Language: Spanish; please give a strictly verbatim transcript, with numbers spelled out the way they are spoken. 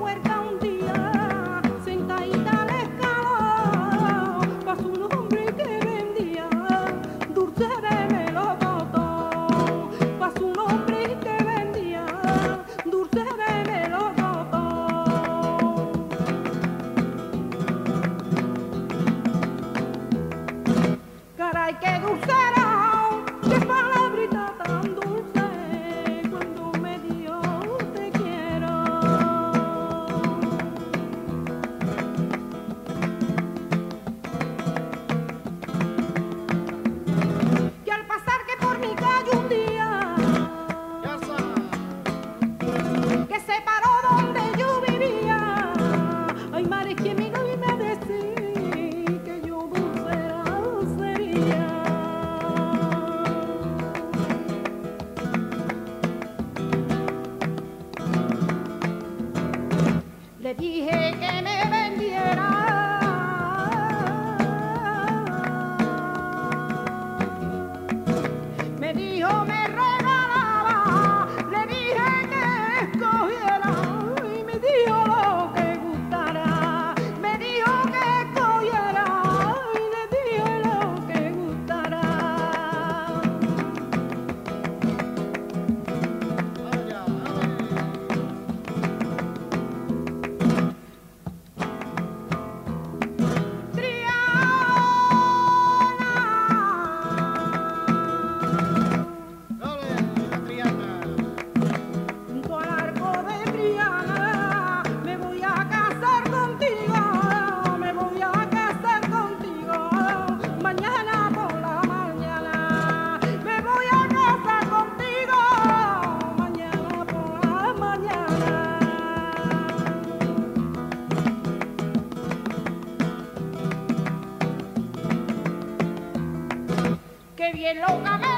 puerta un día, sentadita al escalón, pasó un hombre que vendía dulce de melocotón. Pasó un hombre que vendía dulce de melocotón. Caray, qué dulcero, qué palabrita tan dulce cuando me dio te quiero. Que al pasar que por mi calle un día, que se paró donde yo vivía, ay, madre, que me dio y me decía que yo dulcera sería. Le dije que me vendiera, me dijo me regalaba, le dije que escogiera y me dijo lo que gustara, me dijo que escogiera y le dije lo que gustara. Junto al arco de Triana, me voy a casar contigo, me voy a casar contigo, mañana por la mañana, me voy a casar contigo, mañana por la mañana. Qué bien loca me